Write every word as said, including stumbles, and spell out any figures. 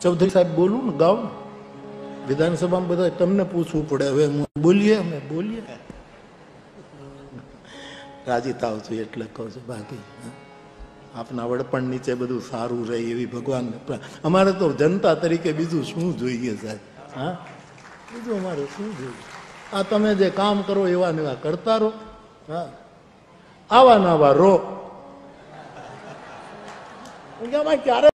ચૌધરી સાહેબ બોલું ને ગાઉં વિધાનસભામાં બધા તમને પૂછવું પડે, હવે હું બોલીએ અમે બોલીએ રાજી થાવ છું એટલે કહું છું, બાકી આપના વડપણ નીચે બધું સારું રહે એવી ભગવાન. અમારે તો જનતા તરીકે બીજું શું જોઈએ સાહેબ? હા, બીજું અમારે શું જોઈએ? આ તમે જે કામ કરો એવા ને એવા કરતા રહો. હા, આવા ને આવા રો ક્યારે